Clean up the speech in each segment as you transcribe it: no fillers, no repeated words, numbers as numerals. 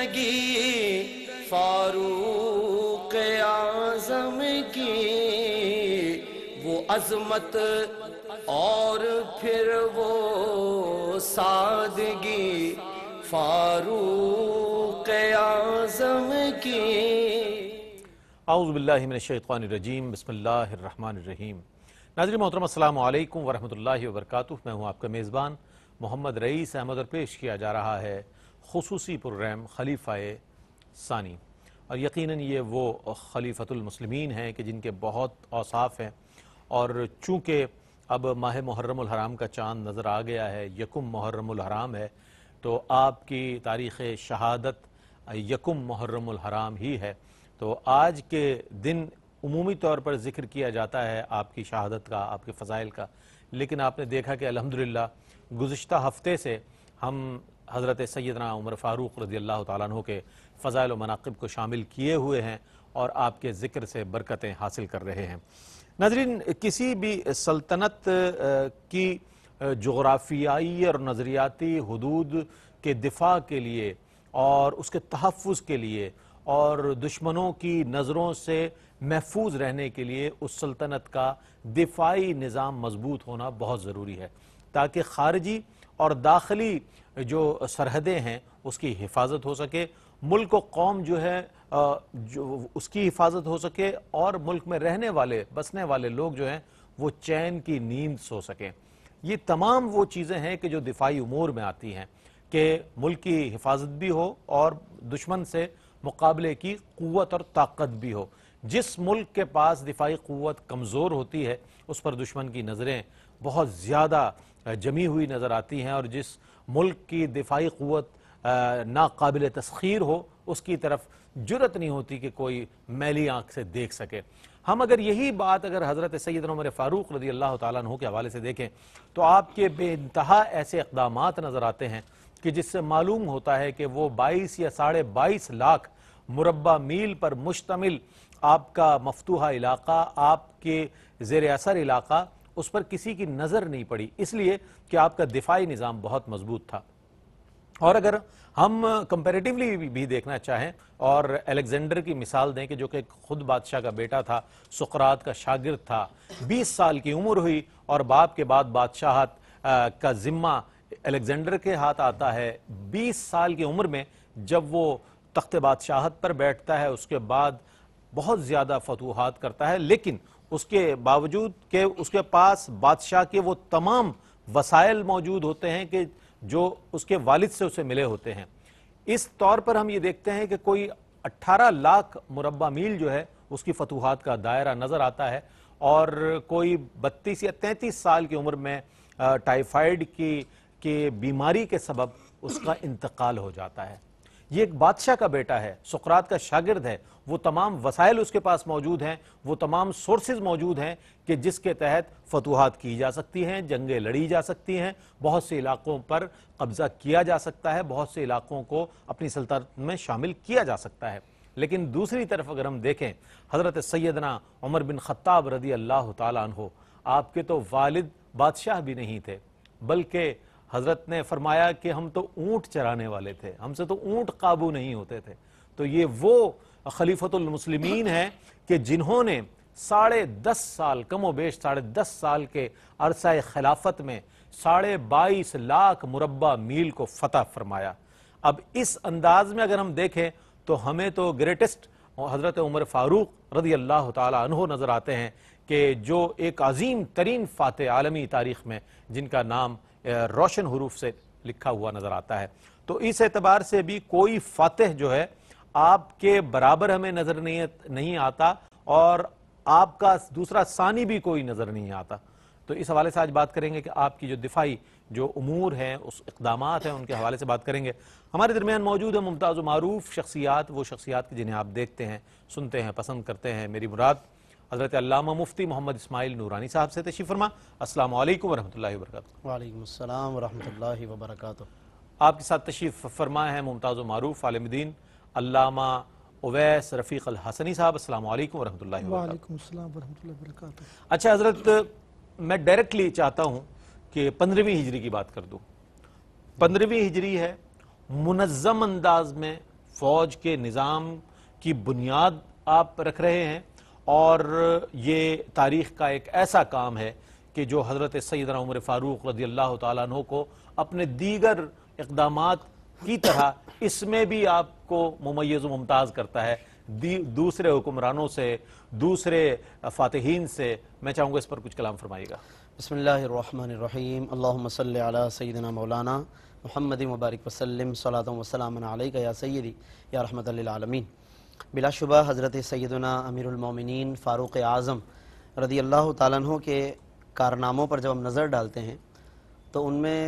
فاروق اعظم کی، وہ عظمت اور پھر وہ سادگی فاروق اعظم کی۔ اعوذ باللہ من الشیطان الرجیم، بسم اللہ الرحمن الرحیم۔ ناظرین محترم السلام علیکم ورحمۃ اللہ وبرکاتہ۔ میں ہوں آپ کا میزبان محمد رئیس احمد، اور پیش کیا جا رہا ہے خصوصی پروگرام خلیفہ ثانی۔ اور یقیناً یہ وہ خلیفۃ المسلمین ہیں کہ جن کے بہت اوصاف ہیں، اور چونکہ اب ماہ محرم الحرام کا چاند نظر آ گیا ہے، یکم محرم الحرام ہے، تو آپ کی تاریخ شہادت یکم محرم الحرام ہی ہے۔ تو آج کے دن عمومی طور پر ذکر کیا جاتا ہے آپ کی شہادت کا، آپ کے فضائل کا، لیکن آپ نے دیکھا کہ الحمدللہ گزشتہ ہفتے سے ہم حضرت سیدنا عمر فاروق رضی اللہ تعالیٰ عنہ کے فضائل و مناقب کو شامل کیے ہوئے ہیں اور آپ کے ذکر سے برکتیں حاصل کر رہے ہیں۔ ناظرین، کسی بھی سلطنت کی جغرافیائی اور نظریاتی حدود کے دفاع کے لیے اور اس کے تحفظ کے لیے اور دشمنوں کی نظروں سے محفوظ رہنے کے لیے اس سلطنت کا دفاعی نظام مضبوط ہونا بہت ضروری ہے، تاکہ خارجی اور داخلی جو سرحدیں ہیں اس کی حفاظت ہو سکے، ملک و قوم جو ہے اس کی حفاظت ہو سکے، اور ملک میں رہنے والے بسنے والے لوگ جو ہیں وہ چین کی نیند سو سکیں۔ یہ تمام وہ چیزیں ہیں کہ جو دفاعی امور میں آتی ہیں، کہ ملک کی حفاظت بھی ہو اور دشمن سے مقابلے کی قوت اور طاقت بھی ہو۔ جس ملک کے پاس دفاعی قوت کمزور ہوتی ہے اس پر دشمن کی نظریں بہت زیادہ جمی ہوئی نظر آتی ہیں، اور جس ملک کی دفاعی قوت ناقابل تسخیر ہو اس کی طرف جرأت نہیں ہوتی کہ کوئی میلی آنکھ سے دیکھ سکے۔ ہم اگر یہی بات حضرت سیدنا عمر فاروق رضی اللہ تعالیٰ عنہ کے حوالے سے دیکھیں تو آپ کے بے انتہا ایسے اقدامات نظر آتے ہیں کہ جس سے معلوم ہوتا ہے کہ وہ 22 یا 22.5 لاکھ مربع میل پر مشتمل آپ کا مفتوحہ علاقہ، آپ کے زیر اثر علاقہ، اس پر کسی کی نظر نہیں پڑی، اس لیے کہ آپ کا دفاعی نظام بہت مضبوط تھا۔ اور اگر ہم کمپیریٹیولی بھی دیکھنا چاہیں اور الیگزینڈر کی مثال دیں کہ جو کہ خود بادشاہ کا بیٹا تھا، سقراط کا شاگرد تھا، 20 سال کی عمر ہوئی اور باپ کے بعد بادشاہت کا ذمہ الیگزینڈر کے ہاتھ آتا ہے۔ 20 سال کی عمر میں جب وہ تخت بادشاہت پر بیٹھتا ہے، اس کے بعد بہت زیادہ فتوحات کرتا ہے، لیکن اس کے باوجود کہ اس کے پاس بادشاہ کے وہ تمام وسائل موجود ہوتے ہیں کہ جو اس کے والد سے اسے ملے ہوتے ہیں۔ اس طور پر ہم یہ دیکھتے ہیں کہ کوئی 18 لاکھ مربع میل جو ہے اس کی فتوحات کا دائرہ نظر آتا ہے، اور کوئی 32 یا 33 سال کی عمر میں ٹائیفائیڈ کی بیماری کے سبب اس کا انتقال ہو جاتا ہے۔ یہ ایک بادشاہ کا بیٹا ہے، سقراط کا شاگرد ہے، وہ تمام وسائل اس کے پاس موجود ہیں، وہ تمام سورسز موجود ہیں کہ جس کے تحت فتوحات کی جا سکتی ہیں، جنگیں لڑی جا سکتی ہیں، بہت سے علاقوں پر قبضہ کیا جا سکتا ہے، بہت سے علاقوں کو اپنی سلطنت میں شامل کیا جا سکتا ہے۔ لیکن دوسری طرف اگر ہم دیکھیں حضرت سیدنا عمر بن خطاب رضی اللہ تعالیٰ عنہ، آپ کے تو والد بادشاہ بھی نہیں تھے، بلکہ حضرت نے فرمایا کہ ہم تو اونٹ چرانے والے تھے، ہم سے تو اونٹ قابو نہیں ہوتے تھے۔ تو یہ وہ خلیفۃ المسلمین ہیں کہ جنہوں نے 10.5 سال، کم و بیش 10.5 سال کے عرصہ خلافت میں 22.5 لاکھ مربع میل کو فتح فرمایا۔ اب اس انداز میں اگر ہم دیکھیں تو ہمیں تو گریٹسٹ حضرت عمر فاروق رضی اللہ تعالیٰ عنہ نظر آتے ہیں کہ جو ایک عظیم ترین فاتح عالمی تاریخ میں جن کا نام روشن حروف سے لکھا ہوا نظر آتا ہے۔ تو اس اعتبار سے بھی کوئی فاتح جو ہے آپ کے برابر ہمیں نظر نہیں آتا، اور آپ کا دوسرا ثانی بھی کوئی نظر نہیں آتا۔ تو اس حوالے سے آج بات کریں گے کہ آپ کی جو دفاعی جو امور ہیں، اس اقدامات ہیں، ان کے حوالے سے بات کریں گے۔ ہمارے درمیان موجود ہیں ممتاز و معروف شخصیات، وہ شخصیات جنہیں آپ دیکھتے ہیں، سنتے ہیں، پسند کرتے ہیں۔ میری مراد حضرت علامہ مفتی محمد اسماعیل نورانی صاحب سے تشریف فرما۔ السلام علیکم ورحمۃ اللہ وبرکاتہ۔ وعلیکم السلام ورحمۃ اللہ وبرکاتہ۔ آپ کے ساتھ تشریف فرما ہے ممتاز و معروف عالم دین علامہ اویس رفیق الحسنی صاحب۔ السلام علیکم ورحمۃ اللہ وبرکاتہ۔ وعلیکم السلام ورحمۃ اللہ وبرکاتہ۔ اچھا حضرت، میں ڈائریکٹلی چاہتا ہوں کہ 15ویں ہجری کی بات کر دوں۔ 15ویں ہجری ہے، منظم انداز میں فوج کے نظام کی بنیاد آپ رکھ رہے ہیں، اور یہ تاریخ کا ایک ایسا کام ہے کہ جو حضرت سیدنا عمر فاروق رضی اللہ تعالیٰ عنہ کو اپنے دیگر اقدامات کی طرح اس میں بھی آپ کو ممیز و ممتاز کرتا ہے دوسرے حکمرانوں سے، دوسرے فاتحین سے۔ میں چاہوں گا اس پر کچھ کلام فرمائیے گا۔ بسم اللہ الرحمن الرحیم، اللہم صلی علی سیدنا مولانا محمد مبارک وسلم، صلاۃ و سلام علیک یا سیدی یا رحمت للعالمین۔ بلا شبہ حضرت سیدنا امیر المومنین فاروق اعظم رضی اللہ تعالیٰ عنہ کے کارناموں پر جب ہم نظر ڈالتے ہیں تو ان میں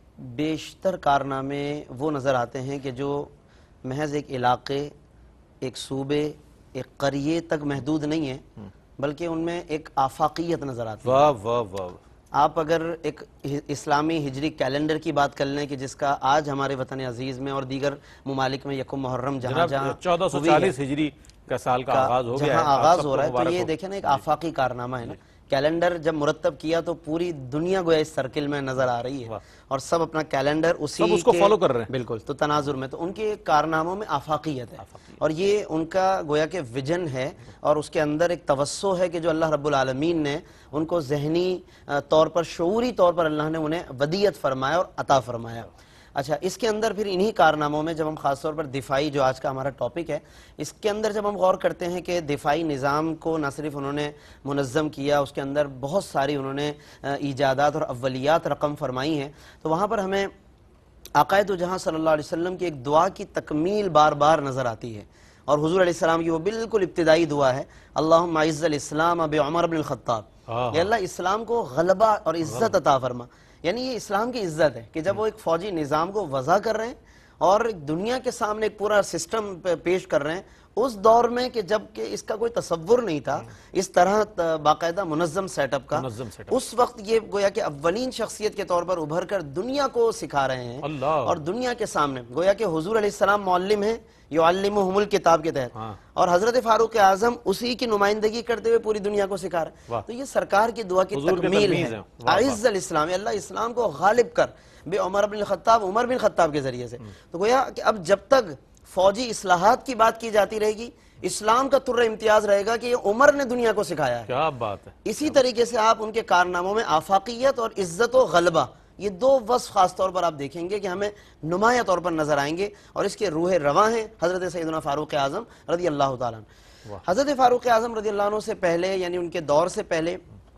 بیشتر کارنامے وہ نظر آتے ہیں کہ جو محض ایک علاقے، ایک صوبے، ایک قریے تک محدود نہیں ہیں، بلکہ ان میں ایک آفاقیت نظر آتی ہے۔ واہ واہ واہ۔ آپ اگر ایک اسلامی ہجری کیلنڈر کی بات کر لیں کہ جس کا آج ہمارے وطن عزیز میں اور دیگر ممالک میں یکم محرم جہاں جہاں 1440 ہجری کا سال کا آغاز ہو گیا ہے، جہاں آغاز ہو رہا ہے، تو یہ دیکھیں نا ایک آفاقی کارنامہ ہے نا۔ کیلنڈر جب مرتب کیا تو پوری دنیا گویا اس سرکل میں نظر آ رہی ہے اور سب اپنا کیلنڈر اسی سب اس کو فالو کر رہے ہیں۔ بالکل، تو تناظر میں تو ان کے کارناموں میں آفاقیت ہے، اور یہ ان کا گویا کہ ویژن ہے، اور اس کے اندر ایک توسع ہے کہ جو اللہ رب العالمین نے ان کو ذہنی طور پر، شعوری طور پر اللہ نے انہیں ودیت فرمایا اور عطا فرمایا۔ اچھا، اس کے اندر پھر انہی کارناموں میں جب ہم خاص طور پر دفاعی، جو آج کا ہمارا ٹاپک ہے، اس کے اندر جب ہم غور کرتے ہیں کہ دفاعی نظام کو نہ صرف انہوں نے منظم کیا، اس کے اندر بہت ساری انہوں نے ایجادات اور اولیات رقم فرمائی ہیں، تو وہاں پر ہمیں آقائے دو جہاں صلی اللہ علیہ وسلم کی ایک دعا کی تکمیل بار بار نظر آتی ہے، اور حضور علیہ السلام کی وہ بالکل ابتدائی دعا ہے، اللہم اعز الاسلام بعمر بن الخطاب، یا اللہ اسلام کو غلبہ اور عزت عطا فرما۔ یعنی یہ اسلام کی عزت ہے کہ جب وہ ایک فوجی نظام کو وضع کر رہے ہیں اور دنیا کے سامنے ایک پورا سسٹم پیش کر رہے ہیں، اس دور میں کہ جب کہ اس کا کوئی تصور نہیں تھا اس طرح باقاعدہ منظم سیٹ اپ کا، اس وقت یہ گویا کہ اولین شخصیت کے طور پر ابھر کر دنیا کو سکھا رہے ہیں، اور دنیا کے سامنے گویا کہ حضور علیہ السلام معلم ہیں، یعلمہم الکتاب کے تحت، اور حضرت فاروق اعظم اسی کی نمائندگی کرتے ہوئے پوری دنیا کو سکھا رہے ہیں۔ تو یہ سرکار کی دعا کی تکمیل ہے، اعز الاسلام، اللہ اسلام کو غالب کر بے عمر بن الخطاب، عمر بن خطاب کے ذریعے سے۔ تو گویا کہ اب جب تک فوجی اصلاحات کی بات کی جاتی رہے گی، اسلام کا تر امتیاز رہے گا کہ یہ عمر نے دنیا کو سکھایا ہے۔ کیا بات ہے۔ اسی طریقے سے آپ ان کے کارناموں میں آفاقیت اور عزت و غلبہ، یہ دو وصف خاص طور پر آپ دیکھیں گے کہ ہمیں نمایاں طور پر نظر آئیں گے، اور اس کے روح رواں ہیں حضرت سیدنا فاروق اعظم رضی اللہ تعالیٰ عنہ۔ حضرت فاروق اعظم رضی اللہ عنہ سے پہلے، یعنی ان کے دور سے پہلے،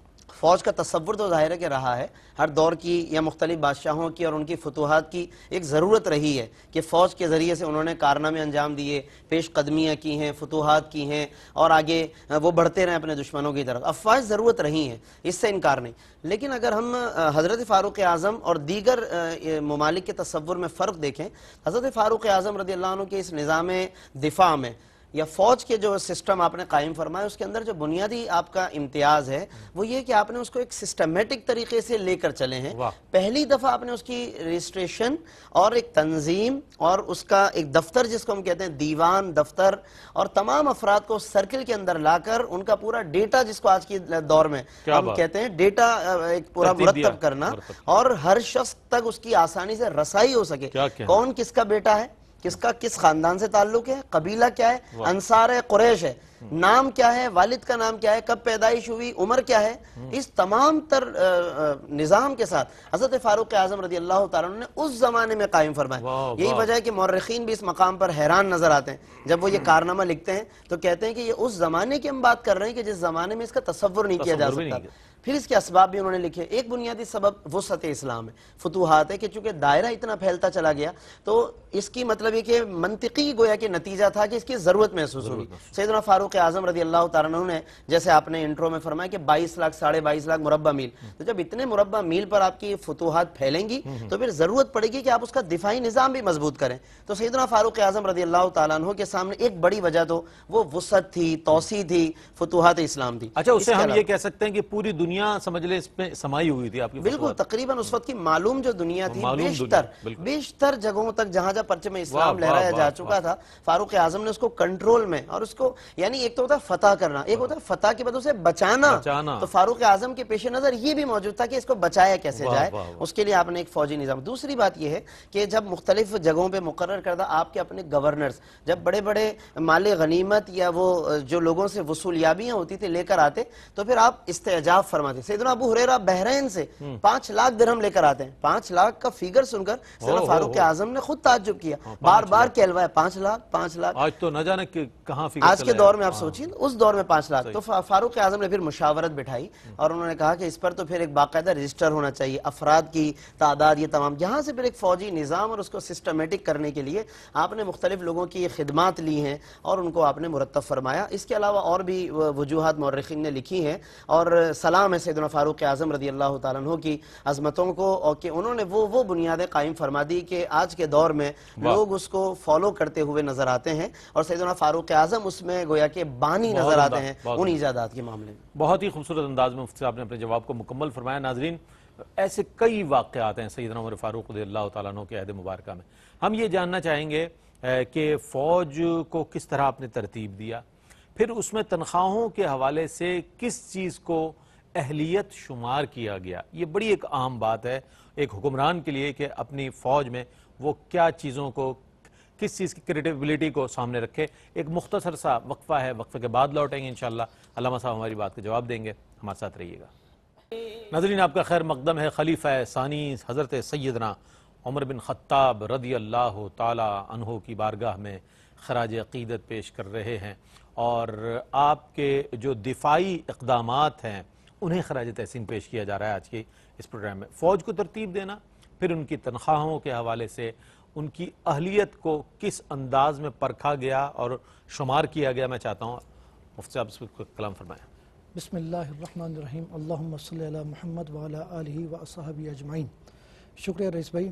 فوج کا تصور تو ظاہر ہے کہ رہا ہے، ہر دور کی یا مختلف بادشاہوں کی اور ان کی فتوحات کی ایک ضرورت رہی ہے کہ فوج کے ذریعے سے انہوں نے کارنامے انجام دیے، پیش قدمیاں کی ہیں، فتوحات کی ہیں، اور آگے وہ بڑھتے رہے اپنے دشمنوں کی طرف۔ افواج ضرورت رہی ہیں، اس سے انکار نہیں، لیکن اگر ہم حضرت فاروق اعظم اور دیگر ممالک کے تصور میں فرق دیکھیں، حضرت فاروق اعظم رضی اللہ عنہ کے اس نظام دفاع میں یا فوج کے جو سسٹم آپ نے قائم فرمایا، اس کے اندر جو بنیادی آپ کا امتیاز ہے وہ یہ کہ آپ نے اس کو ایک سسٹمیٹک طریقے سے لے کر چلے ہیں۔ پہلی دفعہ آپ نے اس کی رجسٹریشن اور ایک تنظیم اور اس کا ایک دفتر، جس کو ہم کہتے ہیں دیوان دفتر، اور تمام افراد کو سرکل کے اندر لا کر ان کا پورا ڈیٹا، جس کو آج کی دور میں ہم کہتے ہیں ڈیٹا، ایک پورا مرتب کرنا، اور ہر شخص تک اس کی آسانی سے رسائی ہو سکے، کون کس کا بیٹا ہے، کس کا کس خاندان سے تعلق ہے، قبیلہ کیا ہے، انصار ہے، قریش ہے، نام کیا ہے، والد کا نام کیا ہے، کب پیدائش ہوئی، عمر کیا ہے، اس تمام تر نظام کے ساتھ حضرت فاروق اعظم رضی اللہ تعالیٰ عنہ نے اس زمانے میں قائم فرمایا۔ یہی وجہ ہے کہ مورخین بھی اس مقام پر حیران نظر آتے ہیں جب وہ یہ کارنامہ لکھتے ہیں، تو کہتے ہیں کہ یہ اس زمانے کی ہم بات کر رہے ہیں کہ جس زمانے میں اس کا تصور نہیں کیا جا سکتا۔ پھر اس کے اسباب بھی انہوں نے لکھے۔ ایک بنیادی سبب وسعت اسلام ہے، فتوحات ہے، کہ چونکہ دائرہ اتنا پھیلتا چلا گیا تو اس کی مطلب یہ کہ منطقی گویا کہ نتیجہ تھا کہ اس کی ضرورت محسوس ہوگی۔ سیدنا فاروق اعظم رضی اللہ تعالیٰ عنہ نے، جیسے آپ نے انٹرو میں فرمایا کہ 22 لاکھ 22.5 لاکھ مربع میل، تو جب اتنے مربع میل پر آپ کی فتوحات پھیلیں گی تو پھر ضرورت پڑے گی کہ آپ اس کا دفاعی نظام بھی مضبوط کریں۔ تو سیدنا فاروق اعظم رضی اللہ تعالیٰ عنہ کے سامنے ایک بڑی وجہ تو وہ وسعت تھی، توسیع تھی، فتوحات اسلام تھی۔ اچھا، اس سے ہم یہ کہہ سکتے ہیں کہ پوری دنیا دنیا سمجھ لے اس میں سمائی ہوئی تھی آپ کی بالکل تقریباً اس وقت کی معلوم جو دنیا تھی معلوم دنیا، بالکل۔ بیشتر جگہوں تک جہاں جہاں پرچم اسلام واہ، لہرایا واہ، جا واہ، چکا تھا، فاروق اعظم نے اس کو کنٹرول میں، اور اس کو یعنی ایک تو ہوتا ہے فتح کرنا، ایک ہوتا ہے فتح کے بعد اسے بچانا، تو فاروق اعظم کے پیش نظر یہ بھی موجود تھا کہ اس کو بچایا کیسے واہ، جائے، واہ، واہ۔ اس کے لیے آپ نے ایک فوجی نظام۔ دوسری بات یہ ہے کہ جب مختلف جگہوں پہ مقرر کردہ آپ کے اپنے گورنرز جب بڑے بڑے مال غنیمت یا وہ جو لوگوں سے وصولیابیاں ہوتی تھی لے کر آتے تو پھر آپ استعجاب فرماتے۔ سیدنا ابو ہریرہ بحرین سے 5 لاکھ درہم لے کر آتے ہیں، 5 لاکھ کا فیگر سن کر سیدنا فاروق اعظم نے خود تعجب کیا، بار بار کہلوایا 5 لاکھ 5 لاکھ۔ آج تو نہ جانے کہ کہاں فکر آج کے دور میں آپ سوچیں، اس دور میں 5 لاکھ۔ تو فاروق اعظم نے پھر مشاورت بٹھائی اور انہوں نے کہا کہ اس پر تو پھر ایک باقاعدہ رجسٹر ہونا چاہیے، افراد کی تعداد یہ تمام، یہاں سے پھر ایک فوجی نظام اور اس کو سسٹمیٹک کرنے کے لیے آپ نے مختلف لوگوں کی خدمات لی ہیں اور ان کو آپ نے مرتب فرمایا۔ اس کے علاوہ اور بھی وجوہات مورخین نے لکھی ہیں، اور سلام ہے سیدنا فاروق اعظم رضی اللہ تعالیٰ عنہ کی عظمتوں کو، اور کہ انہوں نے وہ بنیادیں قائم فرما دی کہ آج کے دور میں لوگ اس کو فالو کرتے ہوئے نظر آتے ہیں، اور سیدنا فاروق اعظم اس میں گویا کہ بانی نظر آتے ہیں ان ایجادات کے معاملے میں۔ بہت ہی خوبصورت انداز میں مفتی صاحب نے اپنے جواب کو مکمل فرمایا۔ ناظرین، ایسے کئی واقعات ہیں سیدنا عمر فاروق رضی اللہ تعالیٰ عنہ کے عہد مبارکہ میں۔ ہم یہ جاننا چاہیں گے کہ فوج کو کس طرح آپ نے ترتیب دیا، پھر اس میں تنخواہوں کے حوالے سے کس چیز کو اہلیت شمار کیا گیا۔ یہ بڑی ایک عام بات ہے ایک حکمران کے لیے کہ اپنی فوج میں وہ کیا چیزوں کو، کس چیز کی کریٹیبلٹی کو سامنے رکھے۔ ایک مختصر سا وقفہ ہے، وقفے کے بعد لوٹیں گے انشاءاللہ، علامہ صاحب ہماری بات کا جواب دیں گے، ہمارے ساتھ رہیے گا۔ ناظرین، آپ کا خیر مقدم ہے۔ خلیفہ ثانی حضرت سیدنا عمر بن خطاب رضی اللہ تعالی عنہ کی بارگاہ میں خراج عقیدت پیش کر رہے ہیں، اور آپ کے جو دفاعی اقدامات ہیں انہیں خراج تحسین پیش کیا جا رہا ہے آج کے اس پروگرام میں۔ فوج کو ترتیب دینا، پھر ان کی تنخواہوں کے حوالے سے ان کی اہلیت کو کس انداز میں پرکھا گیا اور شمار کیا گیا، میں چاہتا ہوں مفتی صاحب اس پر کلام فرمائیں۔ بسم اللہ الرحمن الرحیم، اللہم صلی علی محمد وعلی آلہ وصحبہ اجمعین۔ شکریہ رئیس بھائی۔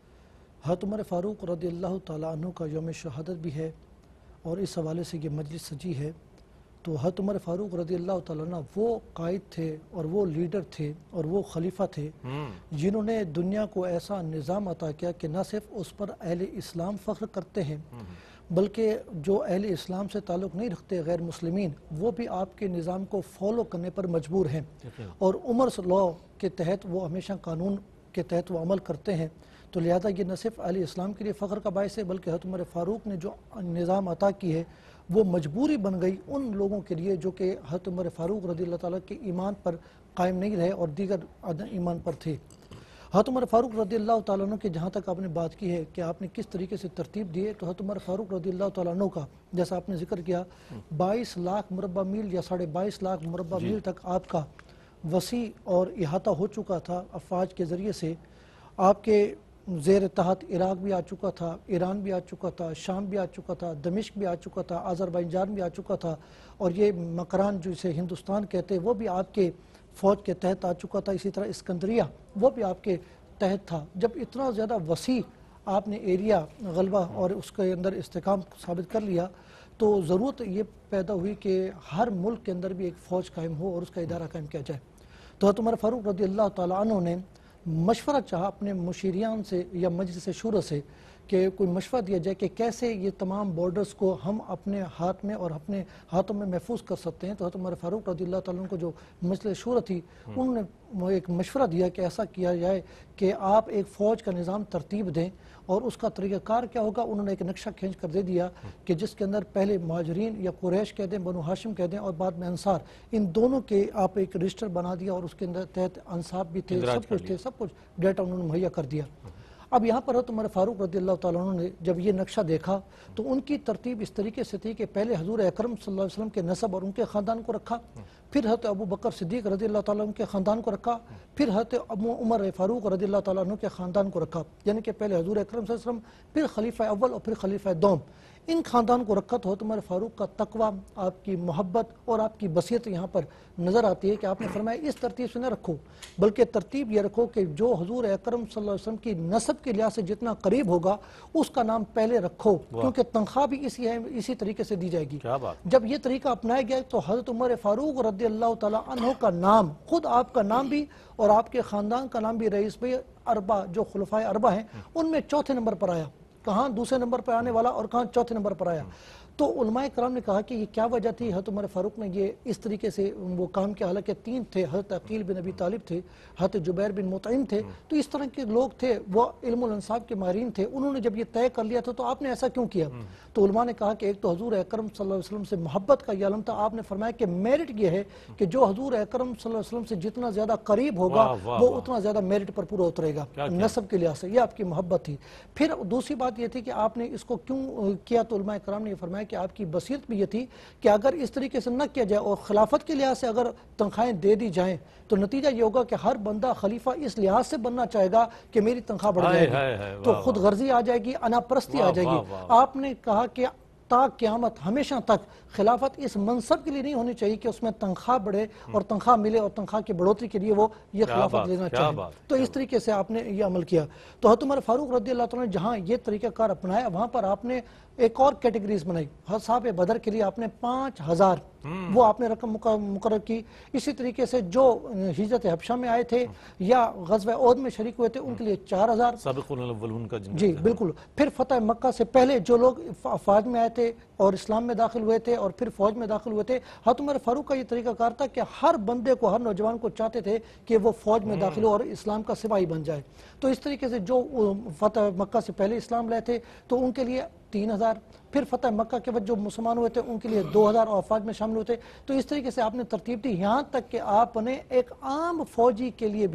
حضرت عمر فاروق رضی اللہ تعالیٰ عنہ کا یوم شہادت بھی ہے اور اس حوالے سے یہ مجلس سجی ہے، تو حضرت عمر فاروق رضی اللہ تعالیٰ عنہ وہ قائد تھے اور وہ لیڈر تھے اور وہ خلیفہ تھے جنہوں نے دنیا کو ایسا نظام عطا کیا کہ نہ صرف اس پر اہل اسلام فخر کرتے ہیں بلکہ جو اہل اسلام سے تعلق نہیں رکھتے غیر مسلمین وہ بھی آپ کے نظام کو فالو کرنے پر مجبور ہیں، اور عمر لاء کے تحت وہ ہمیشہ قانون کے تحت وہ عمل کرتے ہیں۔ تو لہذا یہ نہ صرف اہل اسلام کے لیے فخر کا باعث ہے بلکہ حضرت عمر فاروق نے جو نظام عطا کی ہے وہ مجبوری بن گئی ان لوگوں کے لیے جو کہ حضرت عمر فاروق رضی اللہ تعالیٰ کے ایمان پر قائم نہیں رہے اور دیگر ایمان پر تھے۔ حضرت عمر فاروق رضی اللہ تعالیٰ عنہ کے جہاں تک آپ نے بات کی ہے کہ آپ نے کس طریقے سے ترتیب دیے، تو حضرت عمر فاروق رضی اللہ تعالیٰ عنہ کا جیسا آپ نے ذکر کیا 22 لاکھ مربع میل یا 22.5 لاکھ مربع میل تک آپ کا وسیع اور احاطہ ہو چکا تھا افواج کے ذریعے سے۔ آپ کے زیر تحت عراق بھی آ چکا تھا، ایران بھی آ چکا تھا، شام بھی آ چکا تھا، دمشق بھی آ چکا تھا، آذربائیجان بھی آ چکا تھا، اور یہ مکران جسے ہندوستان کہتے ہیں وہ بھی آپ کے فوج کے تحت آ چکا تھا، اسی طرح اسکندریہ وہ بھی آپ کے تحت تھا۔ جب اتنا زیادہ وسیع آپ نے ایریا غلبہ اور اس کے اندر استحکام ثابت کر لیا تو ضرورت یہ پیدا ہوئی کہ ہر ملک کے اندر بھی ایک فوج قائم ہو اور اس کا ادارہ قائم کیا جائے۔ تو حضرت عمر فاروق رضی اللہ تعالیٰ عنہ نے مشورہ چاہا اپنے مشیریان سے یا مجلس شورا سے کہ کوئی مشورہ دیا جائے کہ کیسے یہ تمام بارڈرز کو ہم اپنے ہاتھ میں اور اپنے ہاتھوں میں محفوظ کر سکتے ہیں۔ تو حضرت عمر فاروق رضی اللہ تعالیٰ عنہ کو جو مجلس شورا تھی انہوں نے ایک مشورہ دیا کہ ایسا کیا جائے کہ آپ ایک فوج کا نظام ترتیب دیں، اور اس کا طریقہ کار کیا ہوگا انہوں نے ایک نقشہ کھینچ کر دے دیا کہ جس کے اندر پہلے مہاجرین یا قریش کہہ دیں، بنو ہاشم کہہ دیں، اور بعد میں انصار، ان دونوں کے آپ ایک رجسٹر بنا دیا اور اس کے اندر تحت انصاب بھی تھے، سب کچھ تھے، سب کچھ ڈیٹا انہوں نے مہیا کر دیا۔ اب یہاں پر حضرت عمر فاروق رضی اللہ تعالیٰ عنہ نے جب یہ نقشہ دیکھا تو ان کی ترتیب اس طریقے سے تھی کہ پہلے حضور اکرم صلی اللہ علیہ وسلم کے نسب اور ان کے خاندان کو رکھا، پھر حضرت ابو بکر صدیق رضی اللہ تعالیٰ عنہ کے خاندان کو رکھا، پھر حضرت عمر فاروق رضی اللہ تعالیٰ عنہ کے خاندان کو رکھا، یعنی کہ پہلے حضور اکرم صلی اللہ علیہ وسلم، پھر خلیفہ اول اور پھر خلیفہ دوم۔ ان خاندان کو رکھا تو عمر فاروق کا تقوی، آپ کی محبت اور آپ کی بصیرت یہاں پر نظر آتی ہے کہ آپ نے فرمایا اس ترتیب سے نہ رکھو، بلکہ ترتیب یہ رکھو کہ جو حضور اکرم صلی اللہ علیہ وسلم کی نسب کے لحاظ سے جتنا قریب ہوگا اس کا نام پہلے رکھو، کیونکہ تنخواہ بھی اسی طریقے سے دی جائے گی۔ جب یہ طریقہ اپنایا گیا تو حضرت عمر فاروق رضی اللہ تعالیٰ عنہ کا نام، خود آپ کا نام بھی اور آپ کے خاندان کا نام بھی رئیس بھائی اربع جو خلفائے اربع ہیں ان میں چوتھے نمبر پر آیا۔ کہاں دوسرے نمبر پر آنے والا اور کہاں چوتھے نمبر پر آیا۔ تو علماء کرام نے کہا کہ یہ کیا وجہ تھی حضرت عمر فاروق نے یہ اس طریقے سے وہ کام کیا، حالانکہ تین تھے، حضرت عقیل بن ابی طالب تھے، حضرت جبیر بن مطعم تھے، تو اس طرح کے لوگ تھے، وہ علم الانصاب کے ماہرین تھے، انہوں نے جب یہ طے کر لیا تھا تو آپ نے ایسا کیوں کیا؟ تو علماء نے کہا کہ ایک تو حضور اکرم صلی اللہ علیہ وسلم سے محبت کا یہ علم تھا، آپ نے فرمایا کہ میرٹ یہ ہے کہ جو حضور اکرم صلی اللہ علیہ وسلم سے جتنا زیادہ قریب ہوگا وہ اتنا زیادہ میرٹ پر پورا اترے گا نسب کے لحاظ سے، یہ آپ کی محبت تھی۔ پھر دوسری بات یہ تھی کہ آپ نے اس کو کیوں کیا، تو علماء کرام نے یہ فرمایا کہ آپ کی بصیرت بھی یہ تھی کہ اگر اس طریقے سے نہ کیا جائے اور خلافت کے لحاظ سے اگر تنخواہیں دے دی جائیں تو نتیجہ یہ ہوگا کہ ہر بندہ خلیفہ اس لحاظ سے بننا چاہے گا کہ میری تنخواہ بڑھ جائے گی، تو خود غرضی آ جائے گی، انا پرستی آ جائے گی۔ آپ نے کہا کہ تا قیامت ہمیشہ تک خلافت اس منصب کے لیے نہیں ہونی چاہیے کہ اس میں تنخواہ بڑھے اور تنخواہ ملے اور تنخواہ کی بڑھوتری کے لیے وہ یہ خلافت لینا چاہے، تو اس طریقے سے آپ نے یہ عمل کیا۔ تو حضرت عمر فاروق رضی اللہ عنہ نے جہاں یہ طریقہ کار اپنایا وہاں پر آپ نے ایک اور کیٹیگریز بنائی۔ اصحاب بدر کے لیے آپ نے 5000 وہ آپ نے رقم مقرر کی۔ اسی طریقے سے جو ہجرت حبشہ میں آئے تھے یا غزوہ احد میں شریک ہوئے تھے ان کے لیے 4000 سابقون الاولون کا جی بالکل۔ پھر فتح مکہ سے پہلے جو لوگ فوج میں آئے تھے اور اسلام میں داخل ہوئے تھے اور پھر فوج میں داخل ہوئے تھے، حضرت عمر فاروق کا یہ طریقہ کار تھا کہ ہر بندے کو، ہر نوجوان کو چاہتے تھے کہ وہ فوج میں داخل ہو اور اسلام کا سپاہی بن جائے۔ تو اس طریقے سے جو فتح مکہ سے پہلے اسلام لائے تھے تو ان کے لیے 3000، پھر فتح مکہ کے بعد جو مسلمان ہوئے تھے ان کے لیے 2000 اور افواج میں شامل ہوتے۔ تو اس طریقے سے آپ نے ترتیب دی یہاں تک کہ آپ نے ایک عام فوجی کے لیے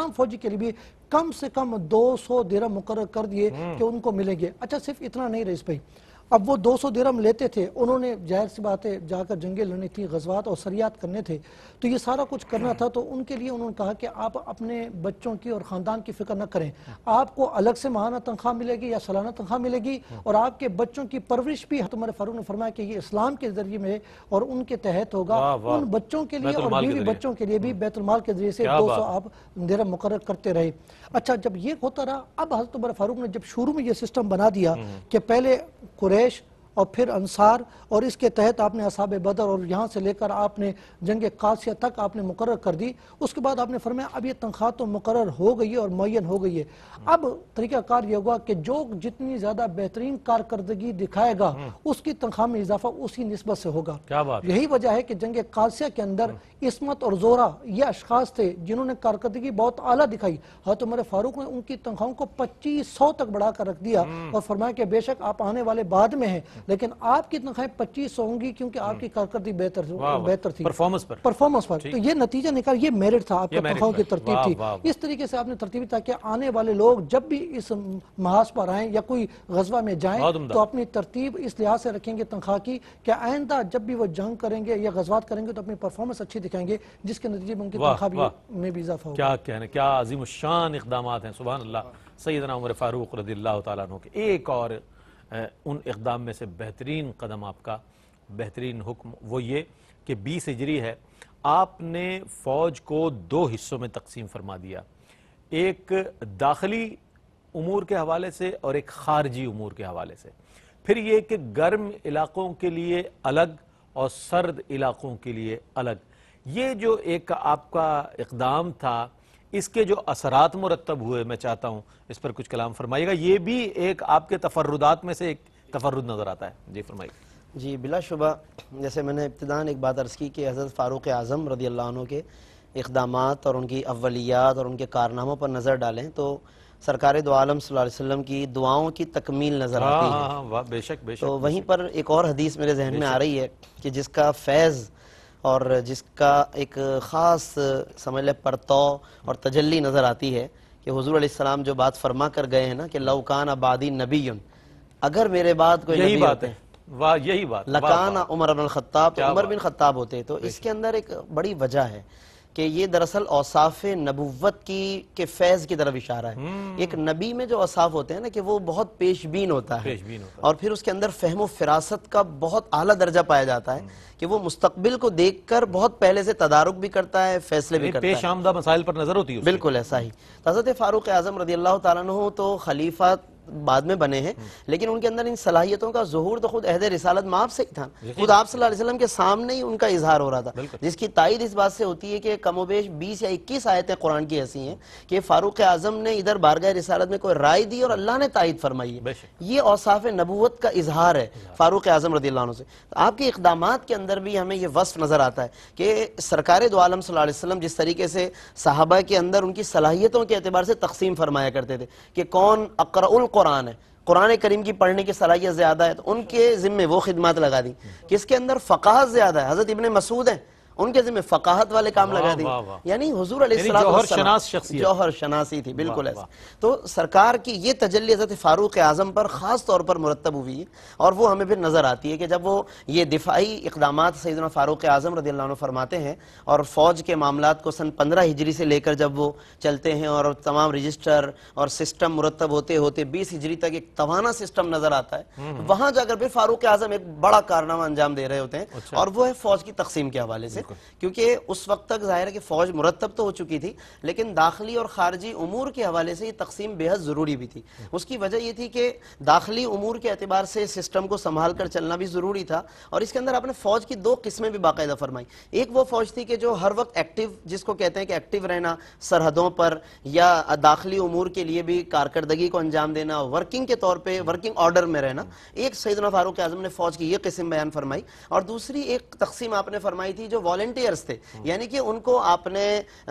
بھی کم سے کم 200 درہم مقرر کر دیے کہ ان کو ملیں گے۔ اچھا صرف اتنا نہیں رئیس بھائی، اب وہ 200 درہم لیتے تھے، انہوں نے ظاہر سی بات ہے جا کر جنگیں لڑنی تھی، غزوات اور سریات کرنے تھے، تو یہ سارا کچھ کرنا تھا، تو ان کے لیے انہوں نے کہا کہ آپ اپنے بچوں کی اور خاندان کی فکر نہ کریں، آپ کو الگ سے ماہانہ تنخواہ ملے گی یا سالانہ تنخواہ ملے گی، اور آپ کے بچوں کی پرورش بھی حضرت عمر فاروق نے فرمایا کہ یہ اسلام کے ذریعے میں اور ان کے تحت ہوگا۔ ان بچوں کے لیے اور بیوی بچوں کے لیے بھی بیت المال کے ذریعے سے 200 آپ درہم مقرر کرتے رہے۔ اچھا جب یہ ہوتا رہا، اب حضرت عمر فاروق نے جب شروع میں یہ سسٹم بنا دیا کہ پہلے قریش اور پھر انصار اور اس کے تحت آپ نے اصحاب بدر اور یہاں سے لے کر آپ نے جنگ قادسیہ تک آپ نے مقرر کر دی، اس کے بعد آپ نے فرمایا اب یہ تنخواہ تو مقرر ہو گئی ہے اور معین ہو گئی ہے، اب طریقہ کار یہ ہوگا کہ جو جتنی زیادہ بہترین کارکردگی دکھائے گا اس کی تنخواہ میں اضافہ اسی نسبت سے ہوگا۔ یہی وجہ ہے کہ جنگ قادسیہ کے اندر عصمت اور زورہ یہ اشخاص تھے جنہوں نے کارکردگی بہت اعلیٰ دکھائی، حضرت عمر فاروق نے ان کی تنخواہوں کو 2500 تک بڑھا کر رکھ دیا اور فرمایا کہ بے شک آپ آنے والے بعد میں ہیں لیکن آپ کی تنخواہیں 2500 ہوں گی کیونکہ آپ کی کارکردگی بہتر تھی پرفارمنس پر۔ تو یہ نتیجہ نکال، یہ میرٹ تھا آپ کی تنخواہوں کی ترتیب تھی۔ اس طریقے سے آپ نے ترتیب تھا کہ آنے والے لوگ جب بھی اس محاذ پر آئیں یا کوئی غزوہ میں جائیں تو اپنی ترتیب اس لحاظ سے رکھیں گے تنخواہ کی کہ آئندہ جب بھی وہ جنگ کریں گے یا غزوات کریں گے تو اپنی پرفارمنس اچھی دکھائیں گے جس کے نتیجے میں ان کی تنخواہ میں بھی اضافہ ہوگا۔ کیا کہنے، کیا عظیم الشان اقدامات ہیں، سبحان اللہ۔ سیدنا عمر فاروق رضی اللہ تعالیٰ عنہ کے ایک اور ان اقدام میں سے بہترین قدم، آپ کا بہترین حکم وہ یہ کہ 20 ہجری ہے، آپ نے فوج کو 2 حصوں میں تقسیم فرما دیا، ایک داخلی امور کے حوالے سے اور ایک خارجی امور کے حوالے سے، پھر یہ کہ گرم علاقوں کے لیے الگ اور سرد علاقوں کے لیے الگ۔ یہ جو ایک آپ کا اقدام تھا اس کے جو اثرات مرتب ہوئے میں چاہتا ہوں اس پر کچھ کلام فرمائیے گا، یہ بھی ایک آپ کے تفردات میں سے ایک تفرد نظر آتا ہے، جی فرمائیے۔ جی بلا شبہ، جیسے میں نے ابتداً ایک بات عرض کی کہ حضرت فاروق اعظم رضی اللہ عنہ کے اقدامات اور ان کی اولیات اور ان کے کارناموں پر نظر ڈالیں تو سرکار دو عالم صلی اللہ علیہ وسلم کی دعاؤں کی تکمیل نظر آتی ہے۔ بے شک بے شک۔ تو وہیں پر ایک اور حدیث میرے ذہن میں آ رہی ہے کہ جس کا فیض اور جس کا ایک خاص سمجھ لے پرتو اور تجلی نظر آتی ہے کہ حضور علیہ السلام جو بات فرما کر گئے ہیں نا کہ لو کان بعدی نبی، اگر میرے بعد کوئی نبی ہوتے یہی بات لکان عمر بن الخطاب، تو عمر بن خطاب ہوتے۔ تو اس کے اندر ایک بڑی وجہ ہے کہ یہ دراصل اوصاف نبوت کے فیض کی طرف اشارہ ہے۔ ایک نبی میں جو اوصاف ہوتے ہیں نا کہ وہ بہت پیش بین ہوتا ہے اور پھر اس کے اندر فہم و فراست کا بہت اعلیٰ درجہ پایا جاتا ہے کہ وہ مستقبل کو دیکھ کر بہت پہلے سے تدارک بھی کرتا ہے، فیصلے بھی کرتا ہے، پیش آمدہ مسائل پر نظر ہوتی ہے۔ بالکل ایسا ہی۔ حضرت فاروق اعظم رضی اللہ تعالیٰ عنہ تو خلیفہ بعد میں بنے ہیں، لیکن ان کے اندر ان صلاحیتوں کا ظہور تو خود عہد رسالت مآب سے ہی تھا، خود آپ صلی اللہ علیہ وسلم کے سامنے ہی ان کا اظہار ہو رہا تھا، جس کی تائید اس بات سے ہوتی ہے کہ کم و بیش 20 یا 21 آیتیں قرآن کی ایسی ہیں کہ فاروق اعظم نے ادھر بارگاہ رسالت میں کوئی رائے دی اور اللہ نے تائید فرمائی ہے۔ یہ اوصاف نبوت کا اظہار ہے فاروق اعظم رضی اللہ عنہ سے۔ آپ کے اقدامات کے اندر بھی ہمیں یہ وصف نظر آتا ہے کہ سرکار دو عالم صلی اللہ علیہ وسلم جس طریقے سے صحابہ کے اندر ان کی صلاحیتوں کے اعتبار سے تقسیم فرمایا کرتے تھے کہ کون اقرأ القرآن ہے، قرآن کریم کی پڑھنے کی صلاحیت زیادہ ہے تو ان کے ذمے وہ خدمات لگا دی، کس کے اندر فقاہت زیادہ ہے، حضرت ابن مسعود ہیں، ان کے ذمہ فقاہت والے کام لگا دی، یعنی حضور علیہ السلام جوہر شناس شخصیت، جوہر شناسی تھی، بالکل ایسا۔ تو سرکار کی یہ تجلی حضرت فاروق اعظم پر خاص طور پر مرتب ہوئی ہے اور وہ ہمیں پھر نظر آتی ہے کہ جب وہ یہ دفاعی اقدامات سیدنا فاروق اعظم رضی اللہ عنہ فرماتے ہیں اور فوج کے معاملات کو سن 15 ہجری سے لے کر جب وہ چلتے ہیں اور تمام رجسٹر اور سسٹم مرتب ہوتے ہوتے 20 ہجری تک ایک توانا سسٹم نظر آتا ہے، وہاں جا کر پھر فاروق اعظم ایک بڑا کارنامہ انجام دے رہے ہوتے ہیں اور وہ ہے فوج کی تقسیم کے حوالے سے، کیونکہ اس وقت تک ظاہر ہے کہ فوج مرتب تو ہو چکی تھی لیکن داخلی اور خارجی امور کے حوالے سے یہ تقسیم بے حد ضروری بھی تھی۔ اس کی وجہ یہ تھی کہ داخلی امور کے اعتبار سے سسٹم کو سنبھال کر چلنا بھی ضروری تھا اور اس کے اندر آپ نے فوج کی 2 قسمیں بھی باقاعدہ فرمائی۔ ایک وہ فوج تھی کہ جو ہر وقت ایکٹیو، جس کو کہتے ہیں کہ ایکٹیو رہنا سرحدوں پر یا داخلی امور کے لیے بھی کارکردگی کو انجام دینا، ورکنگ کے طور پہ ورکنگ آرڈر میں رہنا، ایک سیدنا فاروق اعظم نے فوج کی یہ قسم بیان فرمائی۔ اور دوسری ایک تقسیم آپ نے فرمائی تھی جو والنٹیئرز تھے، یعنی کہ ان کو آپ نے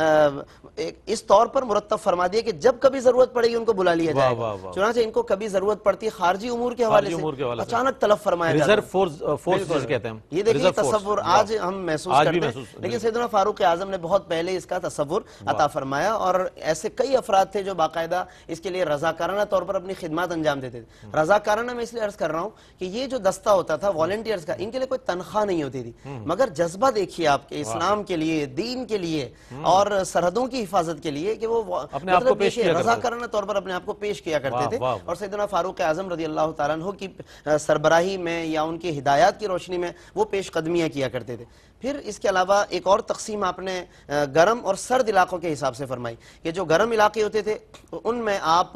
اس طور پر مرتب فرما دیا کہ جب کبھی ضرورت پڑے گی ان کو بلا لیا جائے گا، چنانچہ ان کو کبھی ضرورت پڑتی ہے خارجی امور کے حوالے سے اچانک طلب فرمایا جاتا ہے، ریزرو فورس جسے کہتے ہیں۔ یہ دیکھیے تصور آج ہم محسوس کرتے ہیں لیکن سیدنا فاروق اعظم نے بہت پہلے اس کا تصور عطا فرمایا اور ایسے کئی افراد تھے جو باقاعدہ اس کے لیے رضاکارانہ طور پر اپنی خدمات انجام دیتے تھے۔ رضاکارانہ میں اس لیے عرض کر رہا ہوں کہ یہ جو دستہ ہوتا تھا والنٹیئرز کا، ان کے لیے کوئی تنخواہ نہیں ہوتی تھی مگر جذبہ دیکھیے آپ کے اسلام کے لیے، دین کے لیے اور سرحدوں کی حفاظت کے لیے کہ وہ رضاکارانہ طور پر اپنے آپ کو پیش کیا کرتے تھے اور سیدنا فاروق اعظم رضی اللہ تعالیٰ عنہ کی سربراہی میں یا ان کی ہدایات کی روشنی میں وہ پیش قدمیاں کیا کرتے تھے۔ پھر اس کے علاوہ ایک اور تقسیم آپ نے گرم اور سرد علاقوں کے حساب سے فرمائی کہ جو گرم علاقے ہوتے تھے ان میں آپ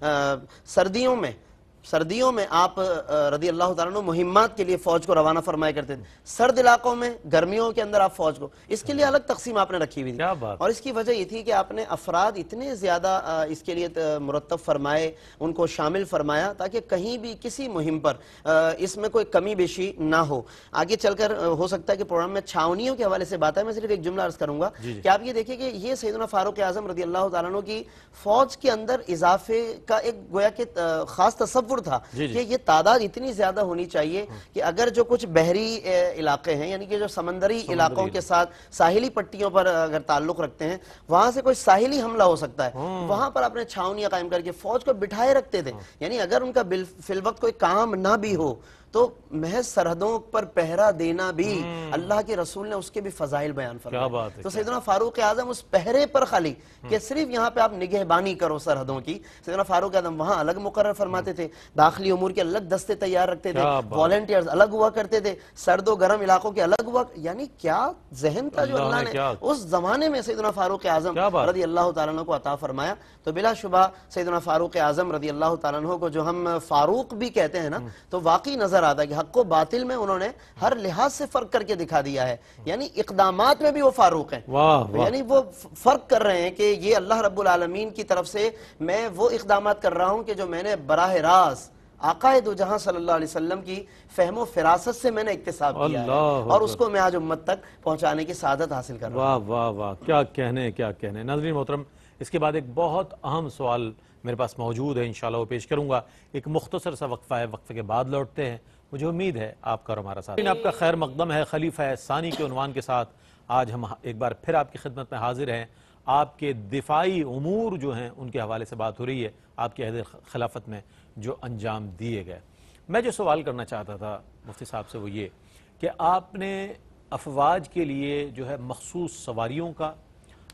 سردیوں میں آپ رضی اللہ تعالیٰ عنہ مہمات کے لیے فوج کو روانہ فرمایا کرتے تھے، سرد علاقوں میں گرمیوں کے اندر آپ فوج کو، اس کے لیے الگ تقسیم آپ نے رکھی ہوئی تھی اور اس کی وجہ یہ تھی کہ آپ نے افراد اتنے زیادہ اس کے لیے مرتب فرمائے، ان کو شامل فرمایا تاکہ کہیں بھی کسی مہم پر اس میں کوئی کمی بیشی نہ ہو۔ آگے چل کر ہو سکتا ہے کہ پروگرام میں چھاونیوں کے حوالے سے بات ہے، میں صرف ایک جملہ عرض کروں گا کہ آپ یہ دیکھیں کہ یہ سیدنا فاروق اعظم رضی اللہ تعالیٰ عنہ کی فوج کے اندر اضافے کا ایک گویا کہ خاص تصور تھا کہ یہ تعداد اتنی زیادہ ہونی چاہیے کہ اگر جو کچھ بحری علاقے ہیں یعنی کہ جو سمندری علاقوں کے ساتھ ساحلی پٹیوں پر اگر تعلق رکھتے ہیں، وہاں سے کوئی ساحلی حملہ ہو سکتا ہے، وہاں پر اپنے چھاونیاں قائم کر کے فوج کو بٹھائے رکھتے تھے، یعنی اگر ان کا فی الوقت کوئی کام نہ بھی ہو تو محض سرحدوں پر پہرا دینا بھی اللہ کے رسول نے اس کے بھی فضائل بیان فرمائے۔ تو سیدنا فاروق اعظم اس پہرے پر خالی کہ صرف یہاں پہ آپ نگہبانی کرو سرحدوں کی، سیدنا فاروق اعظم وہاں الگ مقرر فرماتے تھے، داخلی امور کے الگ دستے تیار رکھتے تھے، والنٹیئرز الگ ہوا کرتے تھے، سرد و گرم علاقوں کے الگ ہوا، یعنی کیا ذہن تھا جو اللہ نے اس زمانے میں سیدنا فاروق اعظم رضی اللہ تعالیٰ عنہ کو عطا فرمایا۔ تو بلا شبہ سیدنا فاروق اعظم رضی اللہ تعالیٰ عنہ کو جو ہم فاروق بھی کہتے ہیں نا، تو واقعی نظر آتا ہے کہ حق و باطل میں انہوں نے ہر لحاظ سے فرق کر کے دکھا دیا ہے، یعنی اقدامات میں بھی وہ فاروق ہیں، یعنی وہ فرق کر رہے ہیں کہ یہ اللہ رب العالمین کی طرف سے میں وہ اقدامات کر رہا ہوں کہ جو میں نے براہ راست آقائے دو جہاں صلی اللہ علیہ وسلم کی فہم و فراست سے میں نے اکتساب کیا ہے اور اس کو میں آج امت تک پہنچانے کی سعادت حاصل کر رہا ہوں۔ واہ واہ واہ، کیا کہنے۔ ناظرین محترم، اس کے بعد ایک بہت اہم سوال میرے پاس موجود ہے، انشاءاللہ وہ پیش کروں گا، ایک مختصر سا وقفہ ہے، وقفے کے بعد لوٹتے ہیں، مجھے امید ہے آپ کا اور ہمارا ساتھ۔ آپ کا خیر مقدم ہے، خلیفہ ثانی کے عنوان کے ساتھ آج ہم ایک بار پھر آپ کی خدمت میں حاضر ہیں۔ آپ کے دفاعی امور جو ہیں ان کے حوالے سے بات ہو رہی ہے، آپ کے عہد خلافت میں جو انجام دیے گئے۔ میں جو سوال کرنا چاہتا تھا مفتی صاحب سے وہ یہ کہ آپ نے افواج کے لیے جو ہے مخصوص سواریوں کا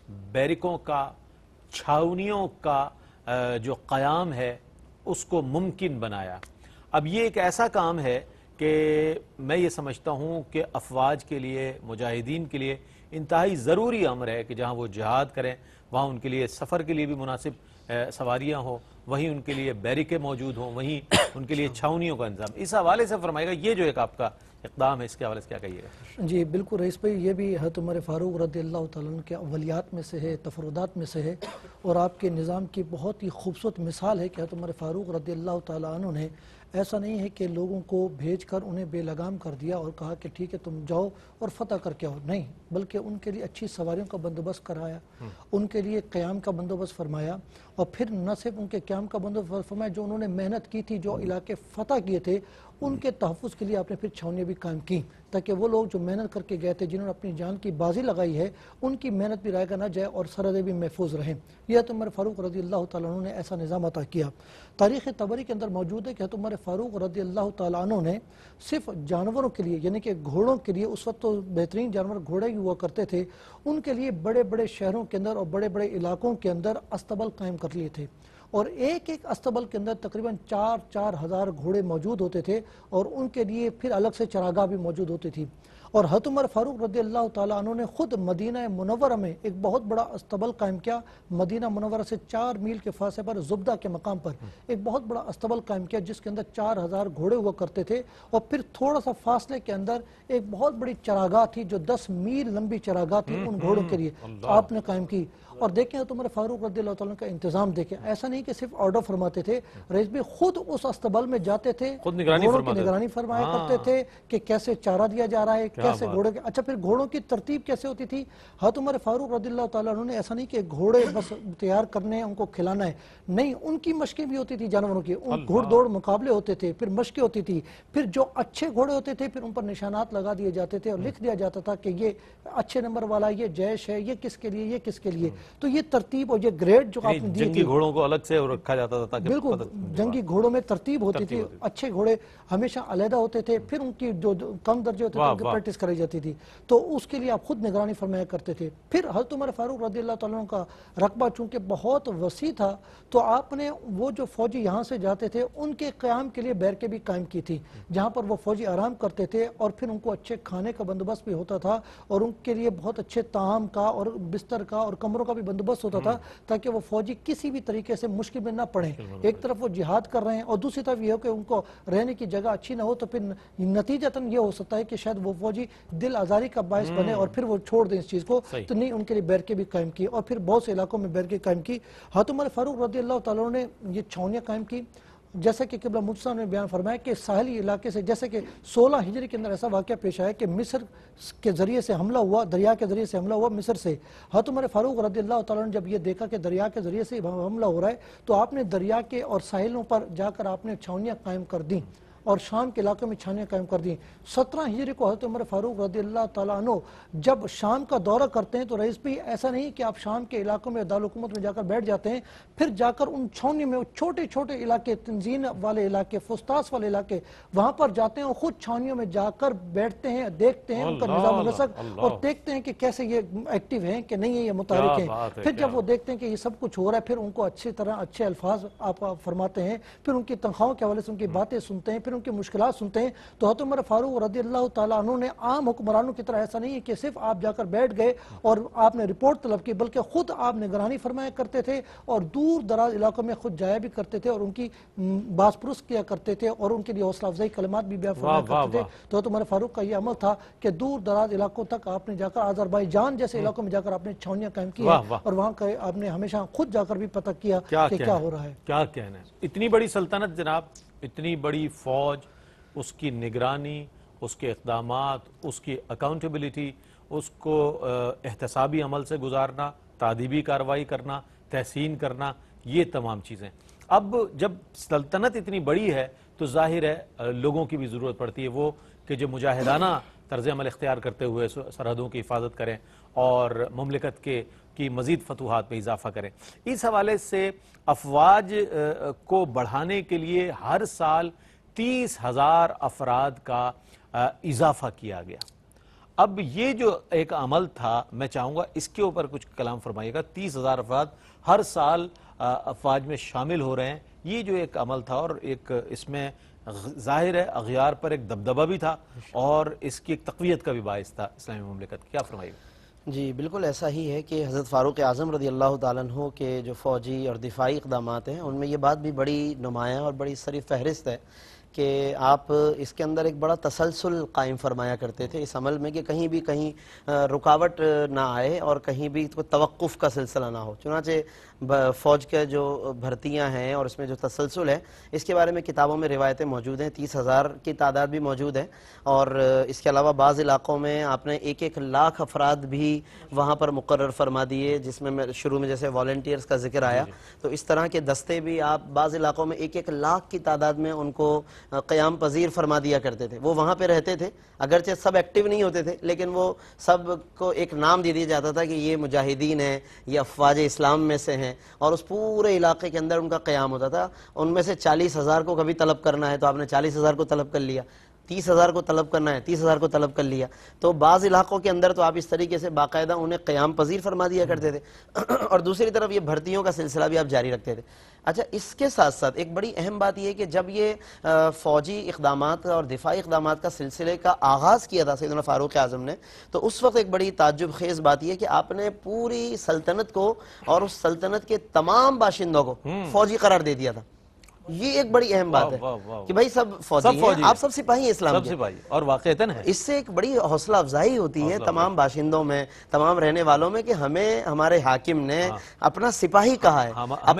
بیرکوں کا، چھاونیوں کا جو قیام ہے اس کو ممکن بنایا۔ اب یہ ایک ایسا کام ہے کہ میں یہ سمجھتا ہوں کہ افواج کے لیے، مجاہدین کے لیے انتہائی ضروری امر ہے کہ جہاں وہ جہاد کریں وہاں ان کے لیے سفر کے لیے بھی مناسب سواریاں ہوں، وہیں ان کے لیے بیرکیں موجود ہوں، وہیں ان کے لیے چھاونیوں کا انتظام۔ اس حوالے سے فرمائے گا یہ جو ایک آپ کا اقدام ہے اس کے حوالے سے کیا کہیے گا؟ جی بالکل رئیس بھائی، یہ بھی حضرت عمر فاروق رضی اللہ تعالیٰ عنہ کے اولیات میں سے ہے، تفردات میں سے ہے، اور آپ کے نظام کی بہت ہی خوبصورت مثال ہے کہ حضرت عمر فاروق رضی اللہ تعالیٰ عنہ نے ایسا نہیں ہے کہ لوگوں کو بھیج کر انہیں بے لگام کر دیا اور کہا کہ ٹھیک ہے تم جاؤ اور فتح کر کے آؤ، نہیں، بلکہ ان کے لیے اچھی سواریوں کا بندوبست کرایا، ان کے لیے قیام کا بندوبست فرمایا، اور پھر نہ صرف ان کے قیام کا بندوبست فرمایا، جو انہوں نے محنت کی تھی، جو علاقے فتح کیے تھے ان کے تحفظ کے لیے آپ نے پھر چھاونیاں بھی قائم کی، تاکہ وہ لوگ جو محنت کر کے گئے تھے، جنہوں نے اپنی جان کی بازی لگائی ہے، ان کی محنت بھی رائگاں نہ جائے اور سرحدیں بھی محفوظ رہیں۔ یہ حضرت عمر فاروق رضی اللہ تعالیٰ عنہ نے ایسا نظام عطا کیا۔ تاریخ طبری کے اندر موجود ہے کہ حضرت عمر فاروق رضی اللہ تعالیٰ عنہ نے صرف جانوروں کے لیے، یعنی کہ گھوڑوں کے لیے، اس وقت تو بہترین جانور گھوڑے ہی ہوا کرتے تھے، ان کے لیے بڑے بڑے شہروں کے اندر اور بڑے بڑے علاقوں کے اندر استبل قائم کر لیے تھے، اور ایک ایک استبل کے اندر تقریباً 4,000 گھوڑے موجود ہوتے تھے، اور ان کے لیے پھر الگ سے چراگاہ بھی موجود ہوتی تھی۔ اور حضرت عمر فاروق رضی اللہ تعالیٰ عنہ نے خود مدینہ منورہ میں ایک بہت بڑا استبل قائم کیا، مدینہ منورہ سے 4 میل کے فاصلے پر زبدہ کے مقام پر ایک بہت بڑا استبل قائم کیا، جس کے اندر 4,000 گھوڑے ہوا کرتے تھے، اور پھر تھوڑا سا فاصلے کے اندر ایک بہت بڑی چراگاہ تھی جو 10 میل لمبی چراگاہ تھی ان گھوڑوں کے لیے آپ نے قائم کی۔ اور دیکھیں حضرت عمر فاروق رضی اللہ تعالیٰ کا انتظام دیکھیں، ایسا نہیں کہ صرف آرڈر فرماتے تھے، رئیس بھی خود اس استبل میں جاتے تھے، گھوڑوں کی نگرانی فرمایا کرتے تھے کہ کیسے چارہ دیا جا رہا ہے، کیسے گھوڑے کے، اچھا پھر گھوڑوں کی ترتیب کیسے ہوتی تھی۔ حضرت عمر فاروق رضی اللہ تعالیٰ عنہ نے ایسا نہیں کہ گھوڑے بس تیار کرنے ہیں، ان کو کھلانا ہے، نہیں، ان کی مشقیں بھی ہوتی تھی جانوروں کی، ان گھوڑ دوڑ مقابلے ہوتے تھے، پھر مشقیں ہوتی تھی، پھر جو اچھے گھوڑے ہوتے تھے پھر ان پر نشانات لگا دیے جاتے تھے اور لکھ دیا جاتا تھا کہ یہ اچھے نمبر والا، یہ جیش ہے، یہ کس کے لیے، یہ کس کے لیے۔ تو یہ ترتیب اور یہ گریڈ جو آپ نے دی تھی، جنگی گھوڑوں کو الگ سے رکھا جاتا تھا تاکہ بالکل جنگی گھوڑوں میں ترتیب ہوتی تھی، اچھے گھوڑے ہمیشہ علیحدہ ہوتے تھے، پھر ان کی جو کم درجے ہوتے تھے ان کی پریکٹس کرائی جاتی تھی، تو اس کے لیے آپ خود نگرانی فرمایا کرتے تھے۔ پھر حضرت عمر فاروق رضی اللہ تعالیٰ عنہ کا رقبہ چونکہ بہت وسیع تھا، تو آپ نے وہ جو فوجی یہاں سے جاتے تھے ان کے قیام کے لیے بیرکیں بھی قائم کی تھی، جہاں پر وہ فوجی آرام کرتے تھے، اور پھر ان کو اچھے کھانے کا بندوبست بھی ہوتا تھا، اور ان کے لیے بہت اچھے طعام کا اور بستر کا اور کمروں کا بھی بندوبست ہوتا تھا، تاکہ وہ فوجی کسی بھی طریقے سے مشکل میں نہ پڑیں۔ ایک طرف وہ جہاد کر رہے ہیں اور دوسری طرف یہ ہو کہ ان کو رہنے کی جگہ اچھی نہ ہو، تو پھر نتیجتاً یہ ہو سکتا ہے کہ شاید وہ فوجی دل آزاری کا باعث بنے اور پھر وہ چھوڑ دیں اس چیز کو، تو نہیں، ان کے لیے بیرکیں بھی قائم کی، اور پھر بہت سے علاقوں میں بیرکیں قائم کی۔ حضرت عمر فاروق رضی اللہ تعالیٰ نے یہ چھاونیاں قائم کی، جیسا کہ قبلہ مجھ صاحب نے بیان فرمایا کہ ساحلی علاقے سے، جیسے کہ 16 ہجری کے اندر ایسا واقعہ پیش آیا کہ مصر کے ذریعے سے حملہ ہوا، دریا کے ذریعے سے حملہ ہوا مصر سے۔ حضرت عمر فاروق رضی اللہ تعالیٰ نے جب یہ دیکھا کہ دریا کے ذریعے سے حملہ ہو رہا ہے، تو آپ نے دریا کے اور ساحلوں پر جا کر آپ نے چھاونیاں قائم کر دیں، اور شام کے علاقے میں چھاونیاں قائم کر دیں۔ 17 ہجری کو حضرت عمر فاروق رضی اللہ تعالیٰ عنہ جب شام کا دورہ کرتے ہیں، تو رئیس بھی ایسا نہیں کہ آپ شام کے علاقوں میں دارالحکومت میں جا کر بیٹھ جاتے ہیں، پھر جا کر ان چھاونیوں میں چھوٹے چھوٹے علاقے، تنظیم والے علاقے، فسطاس والے علاقے، وہاں پر جاتے ہیں اور خود چھاونیوں میں جا کر بیٹھتے ہیں، دیکھتے ہیں ان کا نظام و نسق، اور دیکھتے ہیں کہ کیسے یہ ایکٹیو ہیں کہ نہیں ہے، یہ متحرک ہیں۔ پھر جب وہ دیکھتے ہیں کہ یہ سب کچھ ہو رہا ہے، پھر ان کو اچھی طرح اچھے الفاظ آپ فرماتے ہیں، پھر ان کی تنخواہوں کے حوالے سے ان کی باتیں سنتے ہیں، پھر ان کی مشکلات سنتے ہیں۔ تو حضرت عمر فاروق رضی اللہ تعالیٰ عنہ نے عام حکمرانوں کی طرح ایسا نہیں ہے کہ صرف آپ جا کر بیٹھ گئے اور آپ نے رپورٹ طلب کی، بلکہ خود آپ نگرانی فرمایا کرتے تھے، اور دور دراز علاقوں میں خود جایا بھی کرتے تھے، اور ان کی باز پرس کیا کرتے تھے، اور ان کے لیے حوصلہ افزائی کلمات بھی بیان فرمایا کرتے تھے۔ تو حضرت عمر فاروق کا یہ عمل تھا کہ دور دراز علاقوں تک آپ نے جا کر، آذربائیجان جیسے علاقوں میں جا کر آپ نے چھاونیاں قائم کی ہیں، اور وہاں کا آپ نے ہمیشہ خود جا کر بھی پتہ کیا کہ کیا ہو رہا ہے۔ کیا کہنا ہے، اتنی بڑی سلطنت جناب، اتنی بڑی فوج، اس کی نگرانی، اس کے اقدامات، اس کی اکاؤنٹیبلٹی، اس کو احتسابی عمل سے گزارنا، تعدیبی کارروائی کرنا، تحسین کرنا، یہ تمام چیزیں۔ اب جب سلطنت اتنی بڑی ہے تو ظاہر ہے لوگوں کی بھی ضرورت پڑتی ہے، وہ کہ جو مجاہدانہ طرز عمل اختیار کرتے ہوئے سرحدوں کی حفاظت کریں اور مملکت کی مزید فتوحات میں اضافہ کریں۔ اس حوالے سے افواج کو بڑھانے کے لیے ہر سال 30,000 افراد کا اضافہ کیا گیا۔ اب یہ جو ایک عمل تھا، میں چاہوں گا اس کے اوپر کچھ کلام فرمائیے گا۔ 30,000 افراد ہر سال افواج میں شامل ہو رہے ہیں، یہ جو ایک عمل تھا اور ایک اس میں ظاہر ہے اغیار پر ایک دبدبہ بھی تھا اور اس کی ایک تقویت کا بھی باعث تھا اسلامی مملکت، کیا فرمائیے گا؟ جی بالکل ایسا ہی ہے کہ حضرت فاروق اعظم رضی اللہ تعالیٰ عنہ کے جو فوجی اور دفاعی اقدامات ہیں ان میں یہ بات بھی بڑی نمایاں اور بڑی سری فہرست ہے کہ آپ اس کے اندر ایک بڑا تسلسل قائم فرمایا کرتے تھے اس عمل میں کہ کہیں بھی کہیں رکاوٹ نہ آئے اور کہیں بھی کوئی توقف کا سلسلہ نہ ہو۔ چنانچہ فوج کے جو بھرتیاں ہیں اور اس میں جو تسلسل ہے اس کے بارے میں کتابوں میں روایتیں موجود ہیں، 30,000 کی تعداد بھی موجود ہے، اور اس کے علاوہ بعض علاقوں میں آپ نے 1-1 لاکھ افراد بھی وہاں پر مقرر فرما دیے، جس میں شروع میں جیسے والنٹیئرز کا ذکر آیا، تو اس طرح کے دستے بھی آپ بعض علاقوں میں 1-1 لاکھ کی تعداد میں ان کو قیام پذیر فرما دیا کرتے تھے۔ وہ وہاں پہ رہتے تھے، اگرچہ سب ایکٹیو نہیں ہوتے تھے لیکن وہ سب کو ایک نام دے دیا جاتا تھا کہ یہ مجاہدین ہیں، یہ افواج اسلام میں سے ہیں، اور اس پورے علاقے کے اندر ان کا قیام ہوتا تھا۔ ان میں سے 40,000 کو کبھی طلب کرنا ہے تو آپ نے 40,000 کو طلب کر لیا، 30,000 کو طلب کرنا ہے 30,000 کو طلب کر لیا، تو بعض علاقوں کے اندر تو آپ اس طریقے سے باقاعدہ انہیں قیام پذیر فرما دیا کرتے تھے اور دوسری طرف یہ بھرتیوں کا سلسلہ بھی آپ جاری رکھتے تھے۔ اچھا، اس کے ساتھ ساتھ ایک بڑی اہم بات یہ ہے کہ جب یہ فوجی اقدامات اور دفاعی اقدامات کا سلسلے کا آغاز کیا تھا سیدنا فاروق اعظم نے، تو اس وقت ایک بڑی تعجب خیز بات یہ ہے کہ آپ نے پوری سلطنت کو اور اس سلطنت کے تمام باشندوں کو فوجی قرار دے دیا تھا۔ یہ ایک بڑی اہم بات ہے کہ بھائی سب فوجی ہیں، آپ سب سپاہی ہیں اسلام کے، اور واقعتاً ہے اس سے ایک بڑی حوصلہ افزائی ہوتی ہے تمام باشندوں میں، تمام رہنے والوں میں کہ ہمیں ہمارے حاکم نے اپنا سپاہی کہا ہے،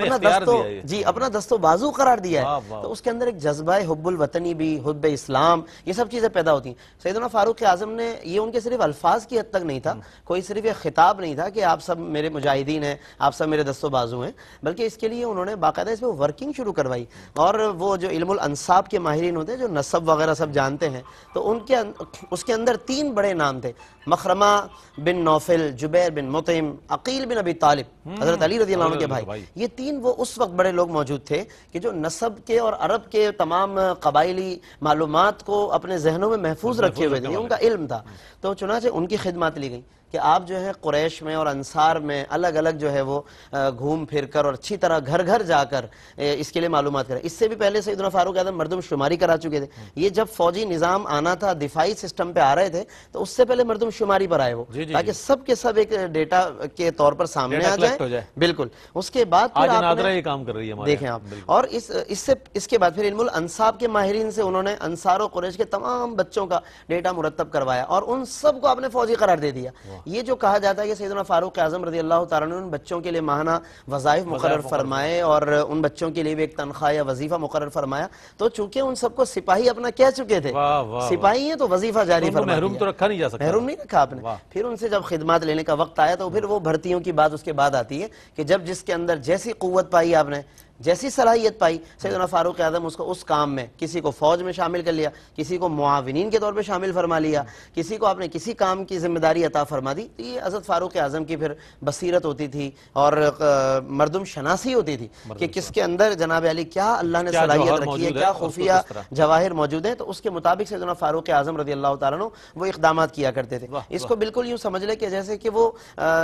اپنا دست و بازو قرار دیا ہے، تو اس کے اندر ایک جذبہ حب الوطنی بھی، حب اسلام، یہ سب چیزیں پیدا ہوتی ہیں۔ سیدنا فاروق اعظم نے یہ ان کے صرف الفاظ کی حد تک نہیں تھا، کوئی صرف یہ خطاب نہیں تھا کہ آپ سب میرے مجاہدین ہیں، آپ سب میرے دست و بازو ہیں، بلکہ اس کے لیے انہوں نے باقاعدہ اس میں ورکنگ شروع کروائی، اور وہ جو علم الانساب کے ماہرین ہوتے ہیں جو نسب وغیرہ سب جانتے ہیں، تو اس کے اندر 3 بڑے نام تھے، مخرمہ بن نوفل، جبیر بن مطعم، عقیل بن ابی طالب، حضرت علی رضی اللہ عنہ کے بھائی۔ یہ 3 وہ اس وقت بڑے لوگ موجود تھے کہ جو نسب کے اور عرب کے تمام قبائلی معلومات کو اپنے ذہنوں میں محفوظ رکھے ہوئے تھے، ان کا علم تھا، تو چنانچہ ان کی خدمات لی گئی کہ آپ جو ہے قریش میں اور انصار میں الگ الگ جو ہے وہ گھوم پھر کر اور اچھی طرح گھر گھر جا کر اس کے لیے معلومات کریں۔ اس سے بھی پہلے سیدنا فاروق اعظم مردم شماری کرا چکے تھے، یہ جب فوجی نظام آنا تھا، دفاعی سسٹم پہ آ رہے تھے، تو اس سے پہلے مردم شماری پر آئے وہ، تاکہ سب کے سب ایک ڈیٹا کے طور پر سامنے آ جائے۔ بالکل، اس کے بعد پھر آپ نے کام کر رہی ہے دیکھیں آپ، اور اس کے بعد پھر علم الانساب کے ماہرین سے انہوں نے انصار و قریش کے تمام بچوں کا ڈیٹا مرتب کروایا اور ان سب کو آپ نے فوجی قرار دے دیا۔ یہ جو کہا جاتا ہے کہ سیدنا فاروق اعظم رضی اللہ تعالیٰ نے ان بچوں کے لیے ماہانہ وظائف مقرر فرمائے اور ان بچوں کے لیے بھی ایک تنخواہ یا وظیفہ مقرر فرمایا، تو چونکہ ان سب کو سپاہی اپنا کہہ چکے تھے، سپاہی ہیں تو وظیفہ جاری فرما دیا، محروم تو رکھا نہیں جا سکتا، محروم نہیں رکھا آپ نے۔ پھر ان سے جب خدمات لینے کا وقت آیا تو پھر وہ بھرتیوں کی بات اس کے بعد آتی ہے کہ جب جس کے اندر جیسی قوت پائی آپ نے، جیسی صلاحیت پائی، سیدنا فاروق اعظم اس کو اس کام میں، کسی کو فوج میں شامل کر لیا، کسی کو معاونین کے طور پہ شامل فرما لیا، کسی کو آپ نے کسی کام کی ذمہ داری عطا فرما دی۔ یہ حضرت فاروق اعظم کی پھر بصیرت ہوتی تھی اور مردم شناسی ہوتی تھی کہ کس کے اندر جناب علی کیا اللہ نے صلاحیت رکھی ہے، کیا خفیہ جواہر موجود ہیں، تو اس کے مطابق سیدنا فاروق اعظم رضی اللہ تعالیٰ عنہ وہ اقدامات کیا کرتے تھے۔ اس کو بالکل یوں سمجھ لے کہ جیسے کہ وہ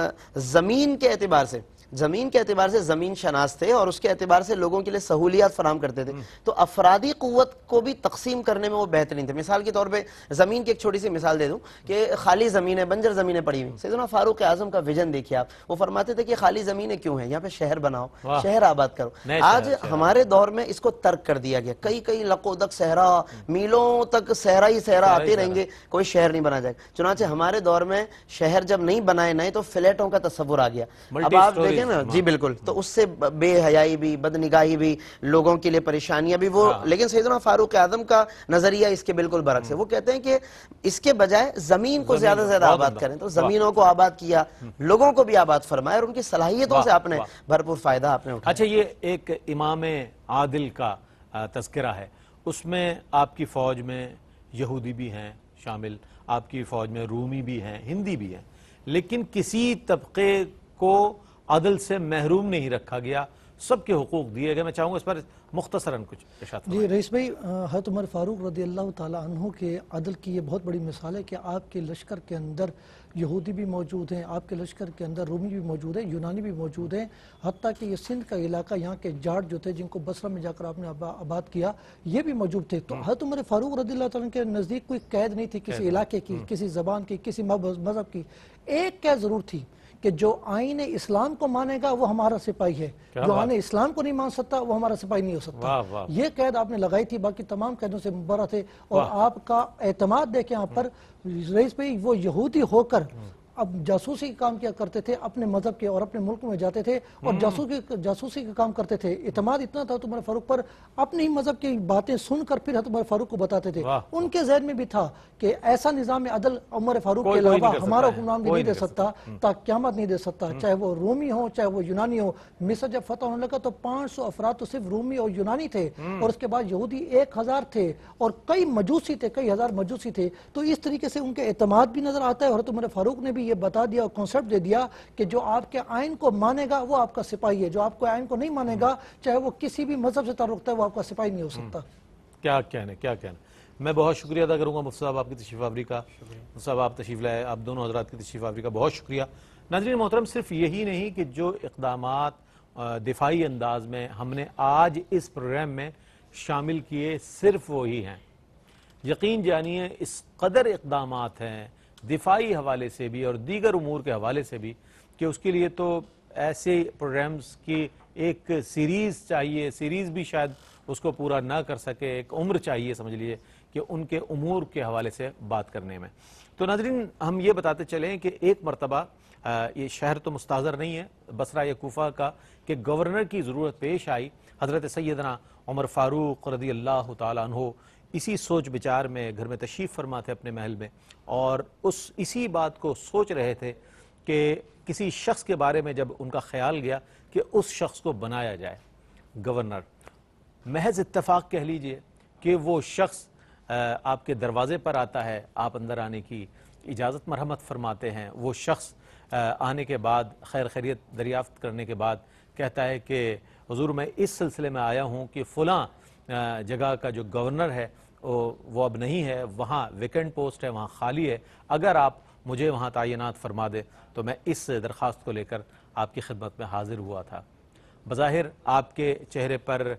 زمین کے اعتبار سے زمین شناس تھے اور اس کے اعتبار سے لوگوں کے لیے سہولیات فراہم کرتے تھے، تو افرادی قوت کو بھی تقسیم کرنے میں وہ بہترین تھے۔ مثال کے طور پہ زمین کی ایک چھوٹی سی مثال دے دوں کہ خالی زمینیں، بنجر زمینیں پڑی ہوئی، سیدنا فاروق اعظم کا ویژن دیکھیے آپ، وہ فرماتے تھے کہ خالی زمینیں کیوں ہیں، یہاں پہ شہر بناؤ، شہر آباد کرو۔ آج ہمارے دور میں اس کو ترک کر دیا گیا، کئی لقودک صحرا، میلوں تک صحرا ہی صحرا آتے رہیں گے، کوئی شہر نہیں بنا جائے گا۔ چنانچہ ہمارے دور میں شہر جب نہیں بنائے نئے تو فلیٹوں کا تصور آ گیا۔ اب آپ دیکھیں نا، جی بالکل، تو اس سے بے حیائی بھی، بدنگاہی بھی، لوگوں کے لیے پریشانیاں بھی وہ، لیکن سیدنا فاروق اعظم کا نظریہ اس کے بالکل برعکس ہے۔ وہ کہتے ہیں کہ اس کے بجائے زمین کو زیادہ سے زیادہ آباد کریں، تو زمینوں کو آباد کیا، لوگوں کو بھی آباد فرمایا اور ان کی صلاحیتوں سے آپ نے بھرپور فائدہ آپ نے اٹھایا۔ اچھا، یہ ایک امام عادل کا تذکرہ ہے، اس میں آپ کی فوج میں یہودی بھی ہیں شامل، آپ کی فوج میں رومی بھی ہیں، ہندی بھی ہیں، لیکن کسی طبقے کو عدل سے محروم نہیں رکھا گیا، سب کے حقوق دیے گئے۔ میں چاہوں گا اس پر مختصراً کچھ اشارات جی رئیس بھائی، حضرت عمر فاروق رضی اللہ تعالیٰ عنہ کے عدل کی یہ بہت بڑی مثال ہے کہ آپ کے لشکر کے اندر یہودی بھی موجود ہیں، آپ کے لشکر کے اندر رومی بھی موجود ہیں، یونانی بھی موجود ہیں، حتیٰ کہ یہ سندھ کا علاقہ، یہاں کے جاٹ جو تھے جن کو بصرہ میں جا کر آپ نے آباد کیا، یہ بھی موجود تھے۔ تو حضرت عمر فاروق رضی اللہ تعالیٰ کے نزدیک کوئی قید نہیں تھی کسی علاقے کی، کسی زبان کی، کسی مذہب کی۔ ایک قید ضرور تھی کہ جو آئین اسلام کو مانے گا وہ ہمارا سپاہی ہے، جو آئین اسلام کو نہیں مان سکتا وہ ہمارا سپاہی نہیں ہو سکتا۔ یہ قید آپ نے لگائی تھی، باقی تمام قیدوں سے مبرہ تھے۔ اور آپ کا اعتماد دیکھیں یہاں پر رئیس بھائی، وہ یہودی ہو کر اب جاسوسی کا کام کیا کرتے تھے، اپنے مذہب کے اور اپنے ملک میں جاتے تھے اور جاسوسی کا کام کرتے تھے۔ اعتماد اتنا تھا عمر فاروق پر، اپنے ہی مذہب کی باتیں سن کر پھر عمر فاروق کو بتاتے تھے۔ ان کے ذہن میں بھی تھا کہ ایسا نظام عدل عمر فاروق کے علاوہ ہمارا حکمران بھی نہیں دے سکتا، تا قیامت نہیں دے سکتا، چاہے وہ رومی ہو چاہے وہ یونانی ہو۔ مصر جب فتح ہونے لگا تو 500 افراد تو صرف رومی اور یونانی تھے، اور اس کے بعد یہودی 1000 تھے، اور کئی مجوسی تھے، کئی ہزار مجوسی تھے۔ تو اس طریقے سے ان کے اعتماد بھی نظر آتا ہے۔ اور عمر فاروق نے بھی یہ بتا دیا اور کانسیپٹ دے دیا کہ جو آپ کے آئین کو مانے گا وہ آپ کا سپاہی ہے، جو آپ کو آئین کو نہیں مانے گا چاہے وہ کسی بھی مذہب سے تعلق رکھتا ہے وہ آپ کا سپاہی نہیں ہو سکتا۔ کیا کہنا۔ میں بہت شکریہ ادا کروں گا مفتی صاحب آپ کی تشریف آوری کا۔ مفتی صاحب آپ تشریف لائے، آپ دونوں حضرات کی تشریف آوری کا بہت شکریہ۔ ناظرین محترم، صرف یہی نہیں کہ جو اقدامات دفاعی انداز میں ہم نے آج اس پروگرام میں شامل کیے صرف وہی ہیں، یقین جانیے اس قدر اقدامات ہیں دفاعی حوالے سے بھی اور دیگر امور کے حوالے سے بھی کہ اس کے لیے تو ایسے پروگرامز کی ایک سیریز چاہیے، سیریز بھی شاید اس کو پورا نہ کر سکے، ایک عمر چاہیے سمجھ لیے کہ ان کے امور کے حوالے سے بات کرنے میں۔ تو ناظرین، ہم یہ بتاتے چلیں کہ ایک مرتبہ یہ شہر تو مستحضر نہیں ہے بصرہ یا کوفہ کا، کہ گورنر کی ضرورت پیش آئی۔ حضرت سیدنا عمر فاروق رضی اللہ تعالیٰ عنہ اسی سوچ بچار میں گھر میں تشریف فرما تھے اپنے محل میں، اور اسی بات کو سوچ رہے تھے کہ کسی شخص کے بارے میں جب ان کا خیال گیا کہ اس شخص کو بنایا جائے گورنر۔ محض اتفاق کہہ لیجئے کہ وہ شخص آپ کے دروازے پر آتا ہے، آپ اندر آنے کی اجازت مرحمت فرماتے ہیں۔ وہ شخص آنے کے بعد خیر خیریت دریافت کرنے کے بعد کہتا ہے کہ حضور میں اس سلسلے میں آیا ہوں کہ فلاں جگہ کا جو گورنر ہے وہ اب نہیں ہے، وہاں ویکنٹ پوسٹ ہے، وہاں خالی ہے، اگر آپ مجھے وہاں تعینات فرما دے تو میں اس درخواست کو لے کر آپ کی خدمت میں حاضر ہوا تھا۔ بظاہر آپ کے چہرے پر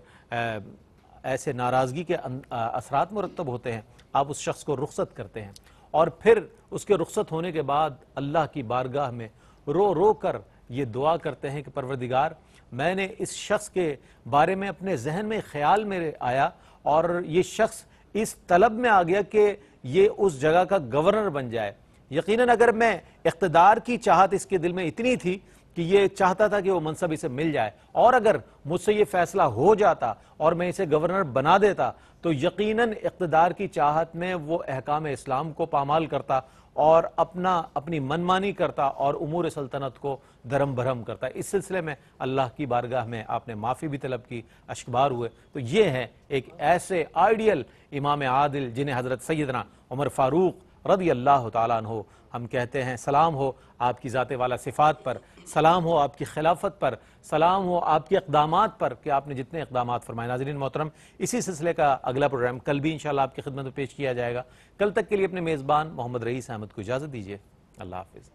ایسے ناراضگی کے اثرات مرتب ہوتے ہیں، آپ اس شخص کو رخصت کرتے ہیں، اور پھر اس کے رخصت ہونے کے بعد اللہ کی بارگاہ میں رو رو کر یہ دعا کرتے ہیں کہ پروردگار، میں نے اس شخص کے بارے میں اپنے ذہن میں خیال میرے آیا اور یہ شخص اس طلب میں آ گیا کہ یہ اس جگہ کا گورنر بن جائے۔ یقیناً اگر میں اقتدار کی چاہت اس کے دل میں اتنی تھی کہ یہ چاہتا تھا کہ وہ منصب اسے مل جائے، اور اگر مجھ سے یہ فیصلہ ہو جاتا اور میں اسے گورنر بنا دیتا تو یقیناً اقتدار کی چاہت میں وہ احکام اسلام کو پامال کرتا اور اپنی منمانی کرتا اور امور سلطنت کو درم بھرم کرتا۔ اس سلسلے میں اللہ کی بارگاہ میں آپ نے معافی بھی طلب کی، اشکبار ہوئے۔ تو یہ ہے ایک ایسے آئیڈیل امام عادل جنہیں حضرت سیدنا عمر فاروق رضی اللہ تعالیٰ عنہ ہم کہتے ہیں سلام ہو آپ کی ذات والا صفات پر، سلام ہو آپ کی خلافت پر، سلام ہو آپ کے اقدامات پر کہ آپ نے جتنے اقدامات فرمائے۔ ناظرین محترم، اسی سلسلے کا اگلا پروگرام کل بھی انشاءاللہ آپ کی خدمت میں پیش کیا جائے گا۔ کل تک کے لیے اپنے میزبان محمد رئیس احمد کو اجازت دیجیے، اللہ حافظ۔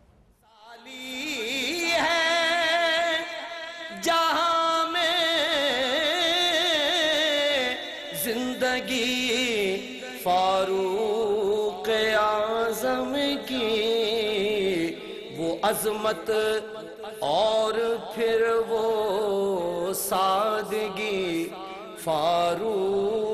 جہاں میں زندگی فاروق اعظم کی وہ عظمت اور پھر وہ سادگی فاروق